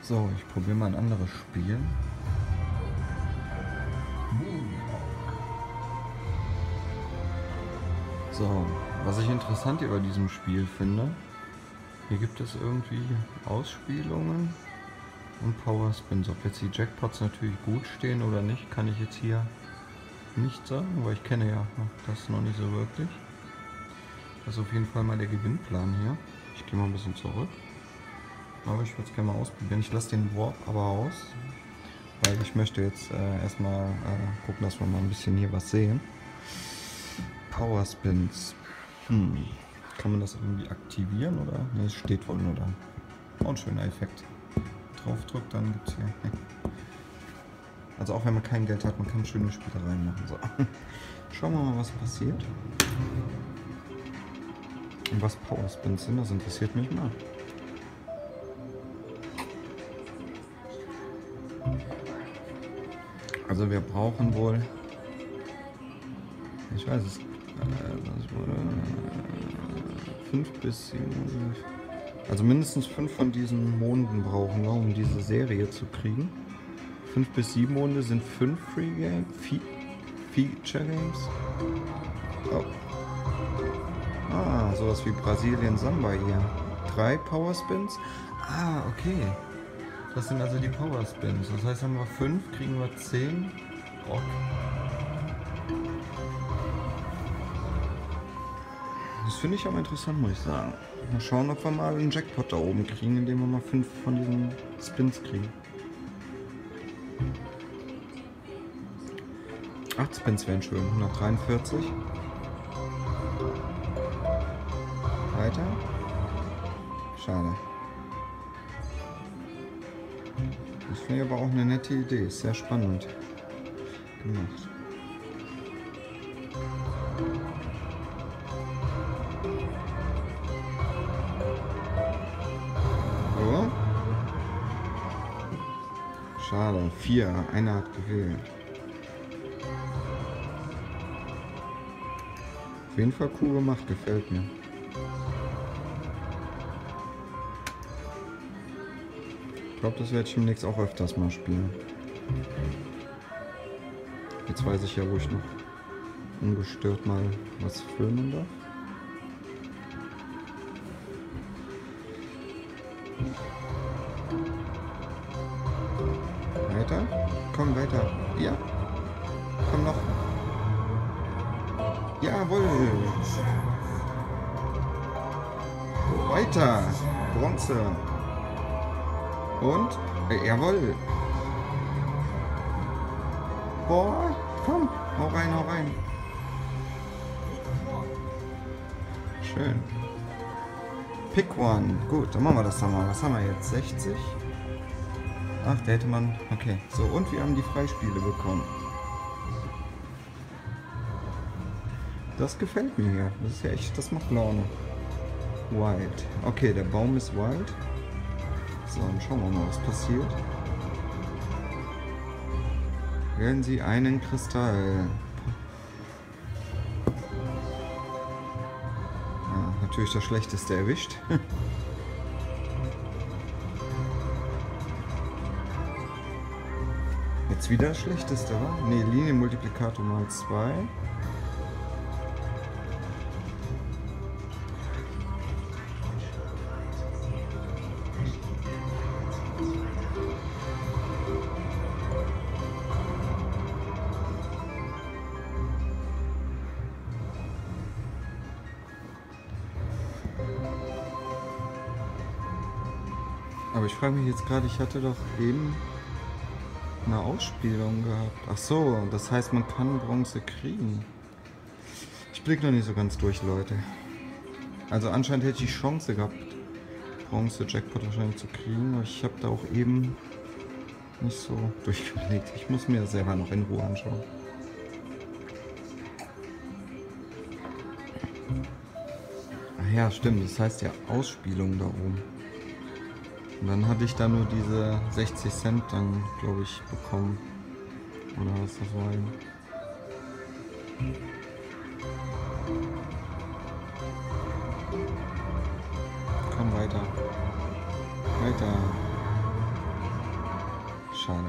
So, ich probiere mal ein anderes Spiel. So, was ich interessant hier bei diesem Spiel finde, hier gibt es irgendwie Ausspielungen und Power Spins. Ob jetzt die Jackpots natürlich gut stehen oder nicht, kann ich jetzt hier nicht sagen, weil ich kenne ja das noch nicht so wirklich. Das ist auf jeden Fall mal der Gewinnplan hier. Ich gehe mal ein bisschen zurück. Aber ich würde es gerne mal ausprobieren. Ich lasse den Warp aber aus, weil ich möchte jetzt erstmal gucken, dass wir mal ein bisschen hier was sehen. Power Spins. Kann man das irgendwie aktivieren oder? Ne, es steht wohl nur da. Auch ein schöner Effekt. Draufdrückt, dann gibt es hier. Also auch wenn man kein Geld hat, man kann schöne Spielereien machen. So. Schauen wir mal, was passiert. Und was Power Spins sind, das interessiert mich mal. Also wir brauchen wohl, ich weiß es, 5 bis 7, also mindestens 5 von diesen Monden brauchen wir, um diese Serie zu kriegen. 5 bis 7 Monde sind 5 Free Games, Feature Games. Oh. Ah, sowas wie Brasilien Samba hier. 3 Power Spins. Ah, okay. Das sind also die Power Spins. Das heißt, haben wir 5, kriegen wir 10 Rock. Das finde ich aber interessant, muss ich sagen. Mal schauen, ob wir mal einen Jackpot da oben kriegen, indem wir mal 5 von diesen Spins kriegen. 8 Spins wären schön. 143. Weiter. Schade. Das finde ich aber auch eine nette Idee. Ist sehr spannend gemacht. So. Schade. 4. Einer hat gewählt. Auf jeden Fall cool gemacht. Gefällt mir. Ich glaube, das werde ich demnächst auch öfters mal spielen. Jetzt weiß ich ja, wo ich noch ungestört mal was filmen darf. Weiter? Komm, weiter. Ja. Komm noch. Jawohl. Weiter. Bronze. Und? Jawohl. Boah, komm, hau rein, hau rein. Schön. Pick one. Gut, dann machen wir das dann mal. Was haben wir jetzt? 60? Ach, da hätte man... Okay, so, und wir haben die Freispiele bekommen. Das gefällt mir hier. Das ist ja echt, das macht Laune. Wild. Okay, der Baum ist wild. So, dann schauen wir mal, was passiert. Wählen Sie einen Kristall. Ja, natürlich das Schlechteste erwischt. Jetzt wieder das Schlechteste, wa? Ne, Linienmultiplikator mal 2. Aber ich frage mich jetzt gerade, ich hatte doch eben eine Ausspielung gehabt. Ach so, das heißt, man kann Bronze kriegen. Ich blicke noch nicht so ganz durch, Leute. Also anscheinend hätte ich die Chance gehabt, Bronze Jackpot wahrscheinlich zu kriegen. Aber ich habe da auch eben nicht so durchgelegt. Ich muss mir das selber noch in Ruhe anschauen. Ach ja, stimmt. Das heißt ja Ausspielung da oben. Und dann hatte ich da nur diese 60 Cent dann, glaube ich, bekommen. Oder was das war eben. Komm weiter. Weiter. schade.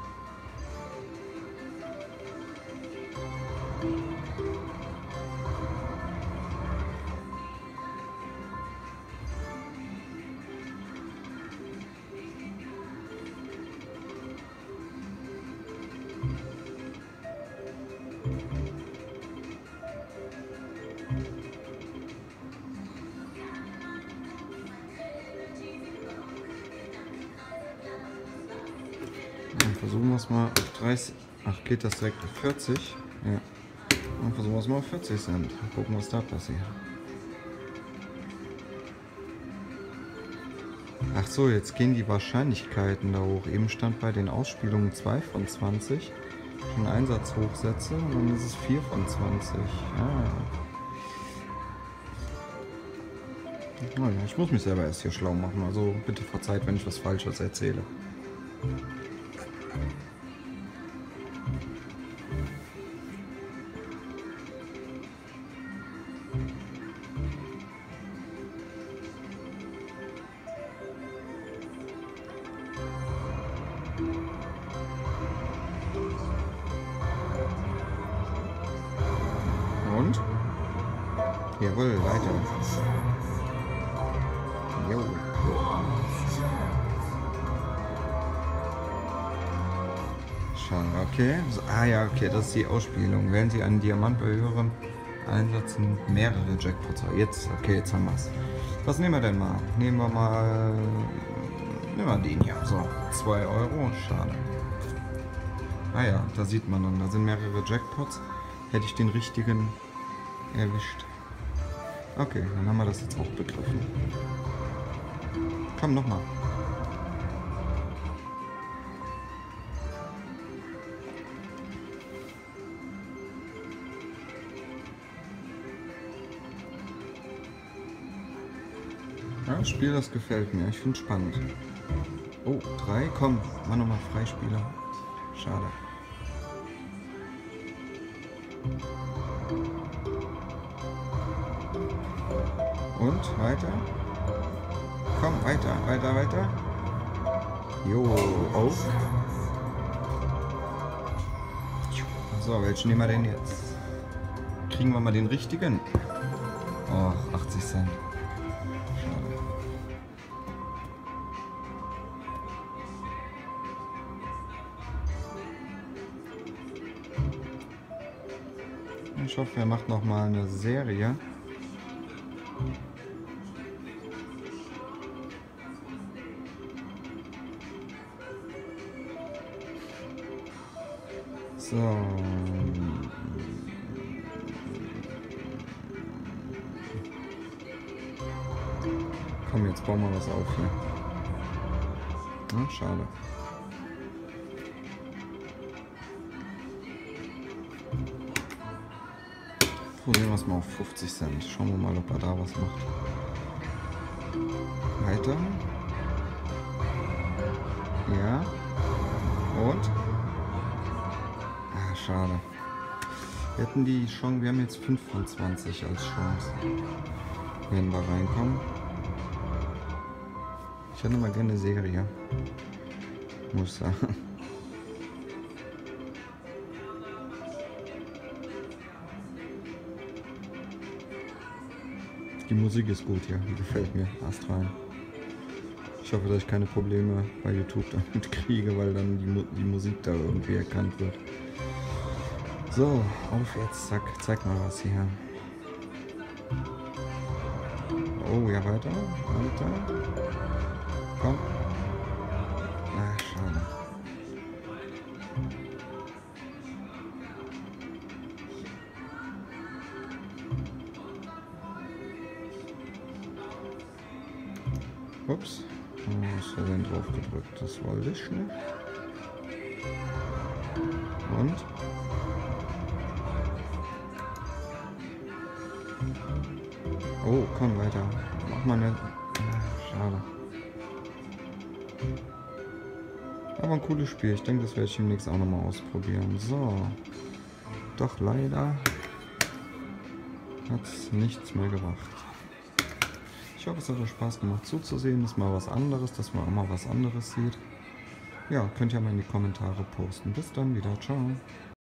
Dann versuchen wir es mal auf 30. Ach, geht das direkt auf 40? Ja. Dann versuchen wir es mal auf 40 Cent. Gucken, was da passiert. Ach so, jetzt gehen die Wahrscheinlichkeiten da hoch. Eben stand bei den Ausspielungen 2 von 20. Schon Einsatzhochsätze und dann ist es 4 von 20. Ah. Naja, ich muss mich selber erst hier schlau machen. Also bitte verzeiht, wenn ich was Falsches erzähle. Und? Jawohl, weiter. Jo. Schade, okay. Ah ja, okay, das ist die Ausspielung. Wählen Sie einen Diamant bei höherem Einsatz mehrere Jackpots. Jetzt, okay, jetzt haben wir es. Was nehmen wir denn mal? Nehmen wir den hier. So, 2 Euro. Schade. Ah ja, da sieht man dann, da sind mehrere Jackpots. Hätte ich den richtigen erwischt. Okay, dann haben wir das jetzt auch begriffen. Komm, nochmal. Ja, das Spiel, das gefällt mir. Ich finde es spannend. Oh, 3, komm, mach nochmal Freispieler. Schade. Und weiter. Komm, weiter, weiter, weiter. Jo, auf. So, welchen nehmen wir denn jetzt? Kriegen wir mal den richtigen? Oh, 80 Cent. Schade. Ich hoffe, er macht noch mal eine Serie. So. Komm, jetzt bauen wir was auf hier. Na, schade. Probieren wir es mal auf 50 Cent. Schauen wir mal, ob er da was macht. Weiter. Ja. Und? Ah, schade. Wir hätten die Chance, wir haben jetzt 5 von 20 als Chance. Wenn wir reinkommen. Ich hätte mal gerne eine Serie. Muss sagen. Die Musik ist gut hier, die gefällt mir astrein. Ich hoffe, dass ich keine Probleme bei YouTube damit kriege, weil dann die Musik da irgendwie erkannt wird. So, auf jetzt, zack, zeig mal was hier. Oh, ja, weiter, weiter. Komm. Ah, schade. Ups, was hat denn drauf gedrückt? Das wollte ich nicht. Und? Oh, komm weiter. Mach mal eine. Schade. Aber ein cooles Spiel. Ich denke, das werde ich demnächst auch nochmal ausprobieren. So. Doch leider hat es nichts mehr gebracht. Ich hoffe, es hat euch Spaß gemacht zuzusehen. Das ist mal was anderes, dass man auch mal was anderes sieht. Ja, könnt ihr mal in die Kommentare posten. Bis dann wieder. Ciao.